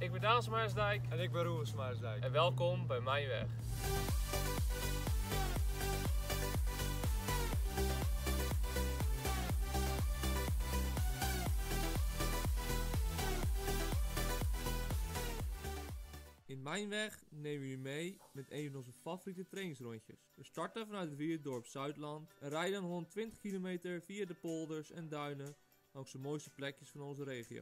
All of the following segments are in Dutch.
Ik ben Daan Smaarsdijk. En ik ben Roel Smaarsdijk. En welkom bij Mijnweg. In Mijnweg nemen we jullie mee met een van onze favoriete trainingsrondjes. We starten vanuit het wierdorp Zuidland en rijden 120 kilometer via de polders en duinen langs de mooiste plekjes van onze regio.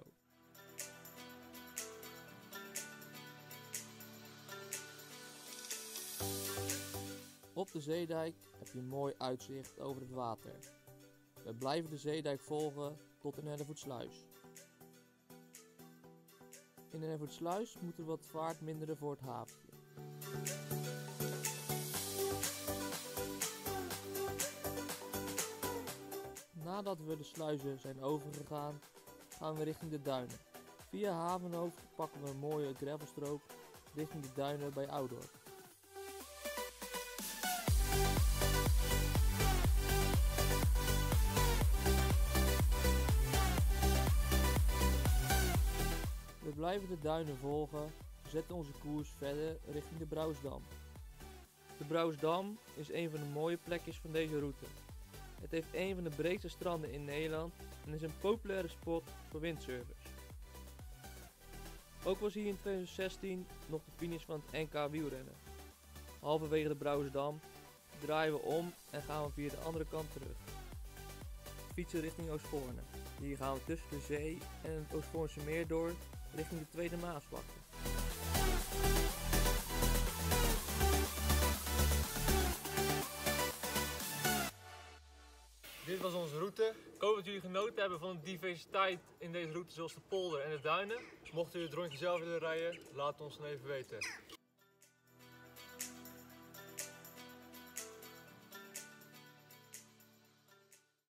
Op de zeedijk heb je een mooi uitzicht over het water. We blijven de zeedijk volgen tot in Hellevoetsluis. In de Hellevoetsluis moeten we wat vaart minderen voor het haventje. Nadat we de sluizen zijn overgegaan, gaan we richting de duinen. Via Havenhoofd pakken we een mooie gravelstrook richting de duinen bij Oudorp. We blijven de duinen volgen, zetten onze koers verder richting de Brouwersdam. De Brouwersdam is een van de mooie plekjes van deze route. Het heeft een van de breedste stranden in Nederland en is een populaire spot voor windsurfers. Ook was hier in 2016 nog de finish van het NK wielrennen. Halverwege de Brouwersdam draaien we om en gaan we via de andere kant terug. Fietsen richting Oostvoorne. Hier gaan we tussen de zee en het Oostvoornse meer door richting de Tweede Maasvlakte. Dit was onze route. Ik hoop dat jullie genoten hebben van de diversiteit in deze route, zoals de polder en de duinen. Mocht u het rondje zelf willen rijden, laat het ons dan even weten.